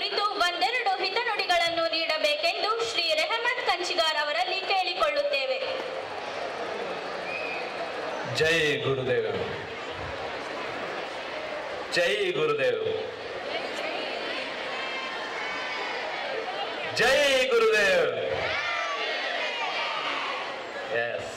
ಕುರಿತು ಒಂದೆರಡು ಹಿತನುಡಿಗಳನ್ನು ನೀಡಬೇಕೆಂದು ಶ್ರೀ ರೆಹಮತ್ ಕಂಚಿಗಾರ್ ಅವರಲ್ಲಿ ಕೇಳಿಕೊಳ್ಳುತ್ತೇವೆ. ಜೈ ಗುರುದೇವ್, ಜೈ ಗುರುದೇವ್, ಜೈ ಗುರುದೇವ್. ಎಸ್,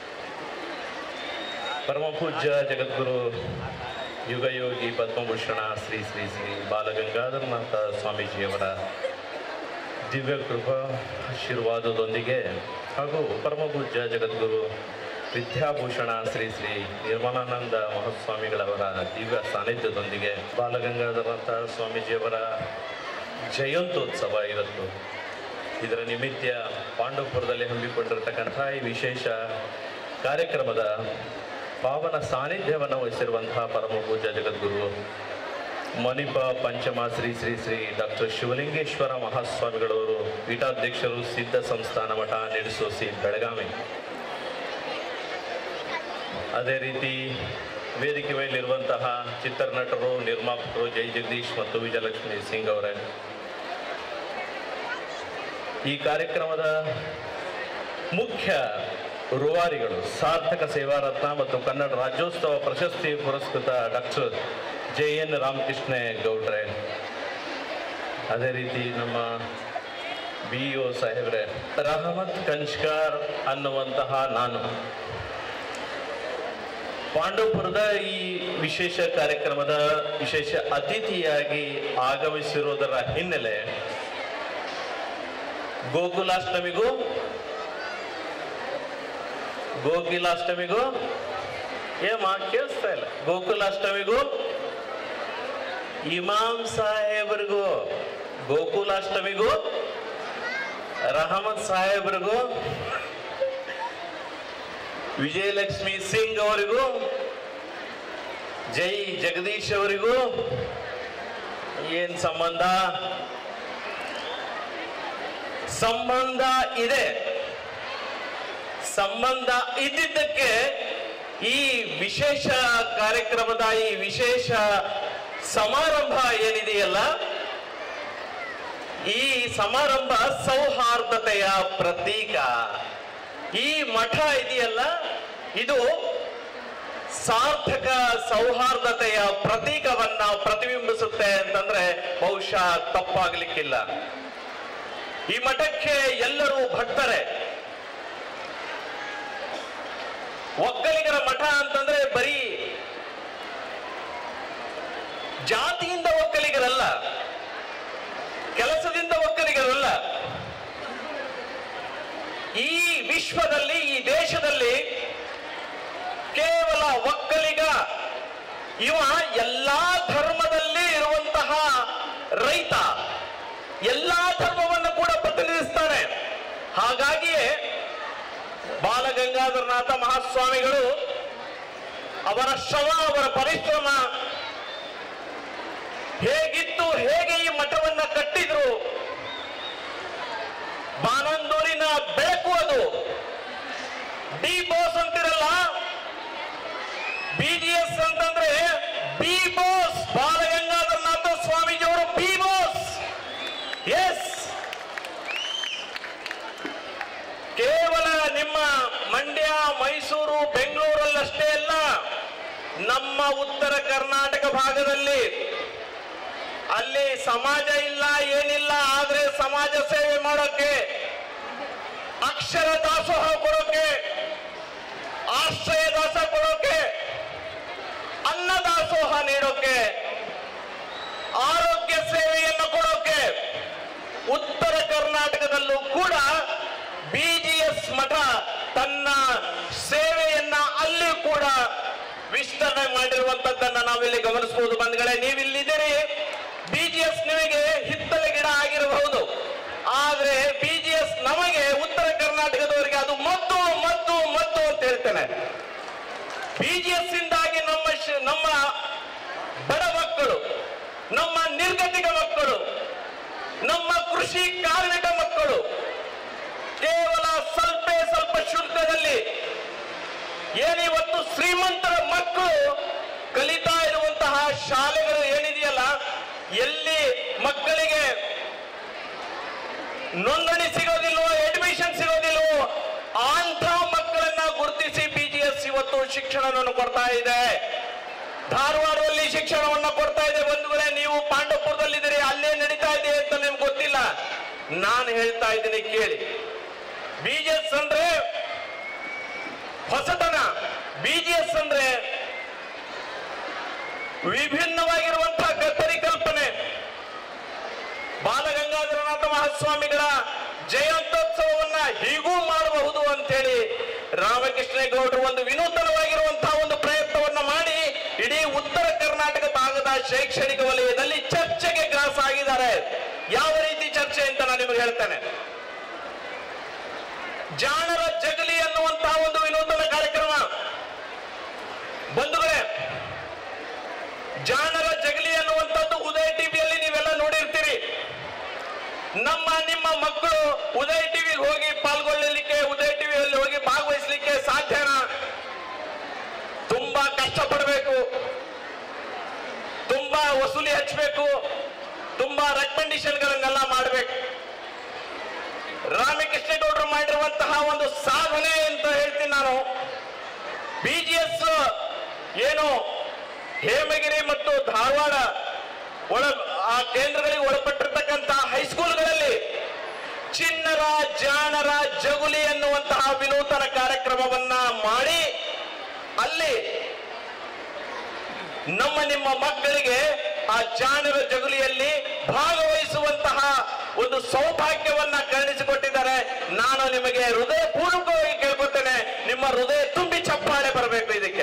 ಪರಮ ಪೂಜ್ಯ ಜಗದ್ಗುರು ಯುಗಯೋಗಿ ಪದ್ಮಭೂಷಣ ಶ್ರೀ ಶ್ರೀ ಶ್ರೀ ಬಾಲಗಂಗಾಧರನಾಥ ಸ್ವಾಮೀಜಿಯವರ ದಿವ್ಯ ಕೃಪಾ ಆಶೀರ್ವಾದದೊಂದಿಗೆ ಹಾಗೂ ಪರಮ ಪೂಜ್ಯ ಜಗದ್ಗುರು ವಿದ್ಯಾಭೂಷಣ ಶ್ರೀ ಶ್ರೀ ನಿರ್ಮಲಾನಂದ ಮಹಾಸ್ವಾಮಿಗಳವರ ದಿವ್ಯ ಸಾನ್ನಿಧ್ಯದೊಂದಿಗೆ ಬಾಲಗಂಗಾಧರನಾಥ ಸ್ವಾಮೀಜಿಯವರ ಜಯಂತ್ಯೋತ್ಸವ ಇವತ್ತು. ಇದರ ನಿಮಿತ್ತ ಪಾಂಡವಪುರದಲ್ಲಿ ಹಮ್ಮಿಕೊಂಡಿರತಕ್ಕಂಥ ಈ ವಿಶೇಷ ಕಾರ್ಯಕ್ರಮದ ಪಾವನ ಸಾನ್ನಿಧ್ಯವನ್ನು ವಹಿಸಿರುವಂತಹ ಪರಮ ಪೂಜ್ಯ ಜಗದ್ಗುರು ಮಣಿಪ ಪಂಚಮ ಶ್ರೀ ಶ್ರೀ ಶ್ರೀ ಡಾಕ್ಟರ್ ಶಿವಲಿಂಗೇಶ್ವರ ಮಹಾಸ್ವಾಮಿಗಳವರು ಪೀಠಾಧ್ಯಕ್ಷರು, ಸಿದ್ಧ ಸಂಸ್ಥಾನ ಮಠ ನಿಡಸೋಸಿ ಬೆಳಗಾವಿ. ಅದೇ ರೀತಿ ವೇದಿಕೆ ಮೇಲಿರುವಂತಹ ಚಿತ್ರನಟರು, ನಿರ್ಮಾಪಕರು ಜೈ ಜಗದೀಶ್ ಮತ್ತು ವಿಜಯಲಕ್ಷ್ಮಿ ಸಿಂಗ್ ಅವರೇ, ಈ ಕಾರ್ಯಕ್ರಮದ ಮುಖ್ಯ ರೂವಾರಿಗಳು, ಸಾರ್ಥಕ ಸೇವಾರತ್ನ ಮತ್ತು ಕನ್ನಡ ರಾಜ್ಯೋತ್ಸವ ಪ್ರಶಸ್ತಿ ಪುರಸ್ಕೃತ ಡಾಕ್ಟರ್ JN ರಾಮಕೃಷ್ಣ ಗೌಡ್ರೆ, ಅದೇ ರೀತಿ ನಮ್ಮ BO ಸಾಹೇಬ್ರೆ, ರಹಮತ್ ಕಂಚ್ಕಾರ್ ಅನ್ನುವಂತಹ ನಾನು ಪಾಂಡವಪುರದ ಈ ವಿಶೇಷ ಕಾರ್ಯಕ್ರಮದ ವಿಶೇಷ ಅತಿಥಿಯಾಗಿ ಆಗಮಿಸಿರುವುದರ ಹಿನ್ನೆಲೆ ಗೋಕುಲಾಷ್ಟಮಿಗೂ ಕೇಳಿಸ್ತಾ ಇಲ್ಲ, ಗೋಕುಲಾಷ್ಟಮಿಗೂ ಇಮಾಮ್ ಸಾಹೇಬ್ರಿಗೂ, ಗೋಕುಲಾಷ್ಟಮಿಗೂ ರಹಮತ್ ಸಾಹೇಬ್ರಿಗೂ, ವಿಜಯಲಕ್ಷ್ಮಿ ಸಿಂಗ್ ಅವರಿಗೂ, ಜೈ ಜಗದೀಶ್ ಅವರಿಗೂ ಏನ್ ಸಂಬಂಧ ಇದೆ. ಸಂಬಂಧ ಇದ್ದಿದ್ದಕ್ಕೆ ಈ ವಿಶೇಷ ಕಾರ್ಯಕ್ರಮದ ಈ ವಿಶೇಷ ಸಮಾರಂಭ ಏನಿದೆಯಲ್ಲ, ಈ ಸಮಾರಂಭ ಸೌಹಾರ್ದತೆಯ ಪ್ರತೀಕ. ಈ ಮಠ ಇದೆಯಲ್ಲ, ಇದು ಸಾರ್ಥಕ ಸೌಹಾರ್ದತೆಯ ಪ್ರತೀಕವನ್ನ ಪ್ರತಿಬಿಂಬಿಸುತ್ತೆ ಅಂತಂದ್ರೆ ಬಹುಶಃ ತಪ್ಪಾಗ್ಲಿಕ್ಕಿಲ್ಲ. ಈ ಮಠಕ್ಕೆ ಎಲ್ಲರೂ ಭಕ್ತರೇ. ಒಕ್ಕಲಿಗರ ಮಠ ಅಂತಂದ್ರೆ ಬರೀ ಜಾತಿಯಿಂದ ಒಕ್ಕಲಿಗರಲ್ಲ, ಕೆಲಸದಿಂದ ಒಕ್ಕಲಿಗರಲ್ಲ. ಈ ವಿಶ್ವದಲ್ಲಿ, ಈ ದೇಶದಲ್ಲಿ ಕೇವಲ ಒಕ್ಕಲಿಗ ಇವ ಎಲ್ಲಾ ಧರ್ಮದಲ್ಲಿ ಇರುವಂತಹ ರೈತ, ಎಲ್ಲಾ ಧರ್ಮವನ್ನು ಕೂಡ ಪ್ರತಿನಿಧಿಸ್ತಾನೆ. ಹಾಗಾಗಿಯೇ ಬಾಲಗಂಗಾಧರನಾಥ ಮಹಾಸ್ವಾಮಿಗಳು ಅವರ ಶ್ರಮ, ಅವರ ಪರಿಶ್ರಮ ಹೇಗಿತ್ತು, ಹೇಗೆ ಈ ಮಠವನ್ನ ಕಟ್ಟಿದ್ರು, ಬಾನಂದೂರಿನ ಬೆಳಕು ಅದು. ಡಿ ಬಾಸ್ ಅಂತಿರಲ್ಲ, BGS ಅಂತಂದ್ರೆ ಬಿ ಬಾಸ್, ಬಾಲಗಂಗಾಧರನಾಥ ಸ್ವಾಮೀಜಿಯವರು ಬಿ ಬಾಸ್. ಎಸ್, ಕೇವಲ ನಿಮ್ಮ ಮಂಡ್ಯ, ಮೈಸೂರು, ಬೆಂಗಳೂರಲ್ಲಷ್ಟೇ ಅಲ್ಲ, ನಮ್ಮ ಉತ್ತರ ಕರ್ನಾಟಕ ಭಾಗದಲ್ಲಿ ಅಲ್ಲಿ ಸಮಾಜ ಇಲ್ಲ, ಏನಿಲ್ಲ, ಆದ್ರೆ ಸಮಾಜ ಸೇವೆ ಮಾಡೋಕೆ, ಅಕ್ಷರ ದಾಸೋಹ ಕೊಡೋಕೆ, ಆಶ್ರಯ ದಾಸ ಕೊಡೋಕೆ, ಅನ್ನದಾಸೋಹ ನೀಡೋಕೆ, ಆರೋಗ್ಯ ಸೇವೆಯನ್ನು ಕೊಡೋಕೆ ಉತ್ತರ ಕರ್ನಾಟಕದಲ್ಲೂ ಕೂಡ BGS ಮಠ ತನ್ನ ಸೇವೆಯನ್ನ ಅಲ್ಲಿ ಕೂಡ ವಿಸ್ತರಣೆ ಮಾಡಿರುವಂತದ್ದನ್ನ ನಾವಿಲ್ಲಿ ಗಮನಿಸಬಹುದು. ಬಂಧುಗಳೇ, ನೀವಿಲ್ಲಿದ್ದೀರಿ, BGS ನಿಮಗೆ ಹಿತ್ತಲ ಗಿಡ ಆಗಿರಬಹುದು, ಆದ್ರೆ BGS ನಮಗೆ ಉತ್ತರ ಕರ್ನಾಟಕದವರಿಗೆ ಅದು ಮದ್ದು ಮದ್ದು ಮದ್ದು ಅಂತ ಹೇಳ್ತೇನೆ. BGS ಇಂದಾಗಿ ನಮ್ಮ ಬಡ ಮಕ್ಕಳು, ನಮ್ಮ ನಿರ್ಗತಿಕ ಮಕ್ಕಳು, ನಮ್ಮ ಕೃಷಿ ಕಾರ್ಮಿಕ ಮಕ್ಕಳು ಕೇವಲ ಸ್ವಲ್ಪ ಶುಲ್ಕದಲ್ಲಿ ಏನಿವತ್ತು ಶ್ರೀಮಂತರ ಮಕ್ಕಳು ಕಲಿತಾ ಇರುವಂತಹ ಶಾಲೆಗಳು ಏನಿದೆಯಲ್ಲ, ಎಲ್ಲಿ ಮಕ್ಕಳಿಗೆ ನೋಂದಣಿ ಸಿಗೋದಿಲ್ವೋ, ಅಡ್ಮಿಷನ್ ಸಿಗೋದಿಲ್ವೋ ಅಂತ ಮಕ್ಕಳನ್ನ ಗುರುತಿಸಿ BGS ಇವತ್ತು ಶಿಕ್ಷಣವನ್ನು ಕೊಡ್ತಾ ಇದೆ. ಧಾರವಾಡದಲ್ಲಿ ಶಿಕ್ಷಣವನ್ನ ಕೊಡ್ತಾ ಇದೆ. ಬಂಧುಗಳೇ, ನೀವು ಪಾಂಡವಪುರದಲ್ಲಿದ್ದೀರಿ, ಅಲ್ಲೇ ನಡೀತಾ ಇದೆ ಅಂತ ನಿಮ್ಗೆ ಗೊತ್ತಿಲ್ಲ. ನಾನು ಹೇಳ್ತಾ ಇದ್ದೀನಿ ಕೇಳಿ. BGS ಅಂದ್ರೆ ಹೊಸತನ, BGS ಅಂದ್ರೆ ವಿಭಿನ್ನವಾಗಿರುವಂತಹ ಪರಿಕಲ್ಪನೆ. ಬಾಲಗಂಗಾಧರನಾಥ ಮಹಾಸ್ವಾಮಿಗಳ ಜಯಂತ್ಯೋತ್ಸವವನ್ನ ಹೀಗೂ ಮಾಡಬಹುದು ಅಂತೇಳಿ ರಾಮಕೃಷ್ಣೇಗೌಡರು ಒಂದು ವಿನೂತನವಾಗಿರುವಂತಹ ಒಂದು ಪ್ರಯತ್ನವನ್ನ ಮಾಡಿ ಇಡೀ ಉತ್ತರ ಕರ್ನಾಟಕ ಭಾಗದ ಶೈಕ್ಷಣಿಕ ವಲಯದಲ್ಲಿ ಚರ್ಚೆಗೆ ಗ್ರಾಸ ಆಗಿದ್ದಾರೆ. ಯಾವ ರೀತಿ ಚರ್ಚೆ ಅಂತ ನಾನು ನಿಮಗೆ ಹೇಳ್ತೇನೆ. ಜಾಣರ ಜಗಲಿ ಅನ್ನುವಂತಹ ಒಂದು ವಿನೂತನ ಕಾರ್ಯಕ್ರಮ. ಬಂಧುಗಳೇ, ಜಾಣರ ಜಗಲಿ ಅನ್ನುವಂಥದ್ದು ಉದಯ ಟಿವಿಯಲ್ಲಿ ನೀವೆಲ್ಲ ನೋಡಿರ್ತೀರಿ. ನಿಮ್ಮ ಮಕ್ಕಳು ಉದಯ ಟಿವಿಗೆ ಹೋಗಿ ಪಾಲ್ಗೊಳ್ಳಲಿಕ್ಕೆ, ಉದಯ ಟಿವಿಯಲ್ಲಿ ಹೋಗಿ ಭಾಗವಹಿಸಲಿಕ್ಕೆ ಸಾಧ್ಯನಾ? ತುಂಬಾ ಕಷ್ಟಪಡಬೇಕು, ತುಂಬಾ ವಸೂಲಿ ಹಚ್ಚಬೇಕು, ತುಂಬಾ ರೆಕಮೆಂಡೇಶನ್ಗಳನ್ನೆಲ್ಲ ಮಾಡಬೇಕು. ರಾಮಕೃಷ್ಣೇಗೌಡರು ಮಾಡಿರುವಂತಹ ಒಂದು ಸಾಧನೆ ಅಂತ ಹೇಳ್ತೀನಿ ನಾನು. BGS ಏನು ಹೇಮಗಿರಿ ಮತ್ತು ಧಾರವಾಡ ಆ ಕೇಂದ್ರಗಳಿಗೆ ಒಳಪಟ್ಟಿರ್ತಕ್ಕಂತಹ ಹೈಸ್ಕೂಲ್ಗಳಲ್ಲಿ ಚಿನ್ನರ ಜಾಣರ ಜಗುಲಿ ಎನ್ನುವಂತಹ ವಿನೂತನ ಕಾರ್ಯಕ್ರಮವನ್ನ ಮಾಡಿ ಅಲ್ಲಿ ನಿಮ್ಮ ಮಕ್ಕಳಿಗೆ ಆ ಜಾಣರ ಜಗುಲಿಯಲ್ಲಿ ಭಾಗವಹಿಸುವಂತಹ ಒಂದು ಸೌಭಾಗ್ಯವನ್ನ ಕರುಣಿಸಿಕೊಟ್ಟಿದ್ದಾರೆ. ನಾನು ನಿಮಗೆ ಹೃದಯ ಪೂರ್ವಕವಾಗಿ ಕೇಳ್ಕೊತೇನೆ, ನಿಮ್ಮ ಹೃದಯ ತುಂಬಿ ಚಪ್ಪಾಳೆ ಬರಬೇಕು ಇದಕ್ಕೆ.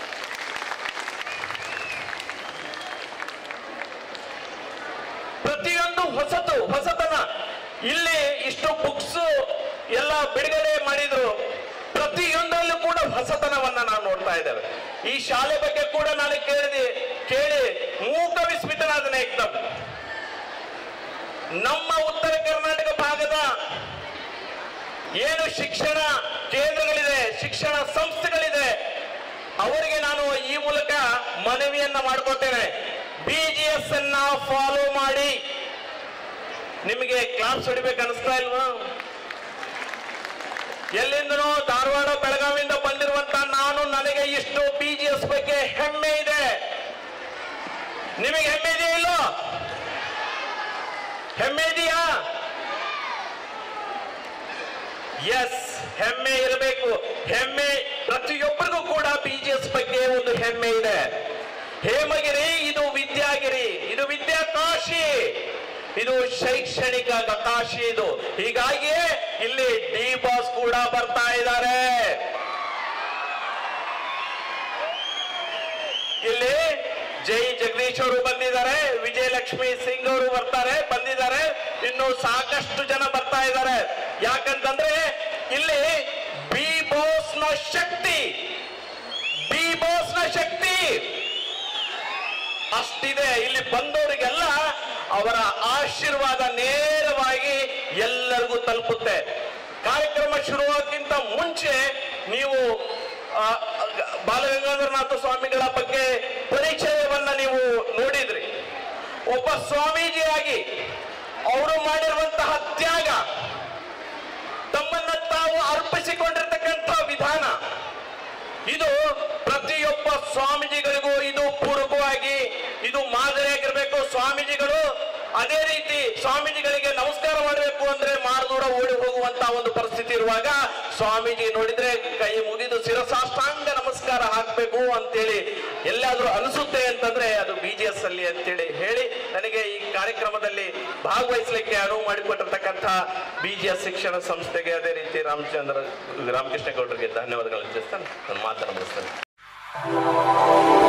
ಪ್ರತಿಯೊಂದು ಹೊಸತನ. ಇಲ್ಲಿ ಇಷ್ಟು ಬುಕ್ಸ್ ಎಲ್ಲ ಬಿಡುಗಡೆ ಮಾಡಿದ್ರು, ಪ್ರತಿಯೊಂದರಲ್ಲೂ ಕೂಡ ಹೊಸತನವನ್ನ ನಾವು ನೋಡ್ತಾ ಇದ್ದೇವೆ. ಈ ಶಾಲೆ ಬಗ್ಗೆ ಕೂಡ ನಾನು ಕೇಳಿ ಮೂಕ ವಿಸ್ಮಿತನಾದನೆ ಏಕ್ದಮ್. ನಮ್ಮ ಉತ್ತರ ಕರ್ನಾಟಕ ಭಾಗದ ಏನು ಶಿಕ್ಷಣ ಕೇಂದ್ರಗಳಿದೆ, ಶಿಕ್ಷಣ ಸಂಸ್ಥೆಗಳಿದೆ, ಅವರಿಗೆ ನಾನು ಈ ಮೂಲಕ ಮನವಿಯನ್ನ ಮಾಡ್ಕೊತೇನೆ. BGS ಅನ್ನ ಫಾಲೋ ಮಾಡಿ. ನಿಮಗೆ ಕ್ಲಾಸ್ ಹೊಡಿಬೇಕು ಅನಿಸ್ತಾ ಇಲ್ವಾ? ಎಲ್ಲಿಂದನೋ ಧಾರವಾಡ ಬೆಳಗಾವಿಯಿಂದ ಬಂದಿರುವಂತ ನನಗೆ ಇಷ್ಟು BGS ಬಗ್ಗೆ ಹೆಮ್ಮೆ ಇದೆ. ನಿಮಗೆ ಹೆಮ್ಮೆ ಇದೆಯಾ? ಇಲ್ಲೋ? ಹೆಮ್ಮೆ ಇದೆಯಾ? ಎಸ್, ಹೆಮ್ಮೆ ಇರಬೇಕು. ಹೆಮ್ಮೆ ಪ್ರತಿಯೊಬ್ಬರಿಗೂ ಕೂಡ BGS ಬಗ್ಗೆ ಒಂದು ಹೆಮ್ಮೆ ಇದೆ. ಹೇಮಗಿರಿ ಇದು ವಿದ್ಯಾಗಿರಿ, ಇದು ವಿದ್ಯಾಕಾಶಿ, ಇದು ಶೈಕ್ಷಣಿಕ ಕಾಶಿ. ಇದು ಹೀಗಾಗಿಯೇ ಇಲ್ಲಿ ಡಿ ಬಾಸ್ ಕೂಡ ಬರ್ತಾ ಇದ್ದಾರೆ. ಇಲ್ಲಿ ಜೈ ಜಗದೀಶ್ ಅವರು ಬಂದಿದ್ದಾರೆ, ವಿಜಯಲಕ್ಷ್ಮಿ ಸಿಂಗ್ ಅವರು ಬಂದಿದ್ದಾರೆ, ಇನ್ನು ಸಾಕಷ್ಟು ಜನ ಬರ್ತಾ ಇದ್ದಾರೆ. ಯಾಕಂತಂದ್ರೆ ಇಲ್ಲಿ ಬಿ ಬಾಸ್ನ ಶಕ್ತಿ ಅಷ್ಟಿದೆ. ಇಲ್ಲಿ ಬಂದವರಿಗೆಲ್ಲ ಅವರ ಆಶೀರ್ವಾದ ನೇರವಾಗಿ ಎಲ್ಲರಿಗೂ ತಲುಪುತ್ತೆ. ಕಾರ್ಯಕ್ರಮ ಶುರುವಾಗಕ್ಕಿಂತ ಮುಂಚೆ ನೀವು ಬಾಲಗಂಗಾಧರನಾಥ ಸ್ವಾಮಿಗಳ ಬಗ್ಗೆ ಪರಿಚಯವನ್ನ ನೀವು ನೋಡಿದ್ರಿ. ಒಬ್ಬ ಸ್ವಾಮೀಜಿಯಾಗಿ ಅವರು ಮಾಡಿರುವಂತಹ ತ್ಯಾಗ, ತಮ್ಮನ್ನ ತಾವು ಅರ್ಪಿಸಿಕೊಂಡಿರ್ತಕ್ಕಂಥ ವಿಧಾನ, ಇದು ಪ್ರತಿಯೊಬ್ಬ ಸ್ವಾಮೀಜಿಗಳಿಗೂ ಇದು ಪೂರಕವಾಗಿ ಇದು ಮಾದರಿಯಾಗಿರ್ಬೇಕು. ಸ್ವಾಮೀಜಿಗಳು ಅದೇ ರೀತಿ ಸ್ವಾಮೀಜಿಗಳಿಗೆ ನಮಸ್ಕಾರ ಮಾಡಬೇಕು ಅಂದ್ರೆ ಮಾರ್ದೂರ ಓಡಿ ಹೋಗುವಂತಹ ಒಂದು ಪರಿಸ್ಥಿತಿ ಇರುವಾಗ ಸ್ವಾಮೀಜಿ ನೋಡಿದ್ರೆ ಕೈ ಮುಗಿದು ಶಿರಸಾಷ್ಟಾಂಗ ನಮಸ್ಕಾರ ಹಾಕಬೇಕು ಅಂತೇಳಿ ಎಲ್ಲಾದ್ರೂ ಅನಿಸುತ್ತೆ ಅಂತಂದ್ರೆ ಅದು BGS ಅಲ್ಲಿ ಅಂತೇಳಿ ಹೇಳಿ ನನಗೆ ಈ ಕಾರ್ಯಕ್ರಮದಲ್ಲಿ ಭಾಗವಹಿಸಲಿಕ್ಕೆ ಅನುವು ಮಾಡಿಕೊಟ್ಟಿರ್ತಕ್ಕಂಥ BGS ಶಿಕ್ಷಣ ಸಂಸ್ಥೆಗೆ, ಅದೇ ರೀತಿ ರಾಮಕೃಷ್ಣೇಗೌಡರಿಗೆ ಧನ್ಯವಾದಗಳು ತಿಳಿಸ್ತಾನೆ ನನ್ನ ಮಾತನ್ನು ಮುಗಿಸ್ತೇನೆ.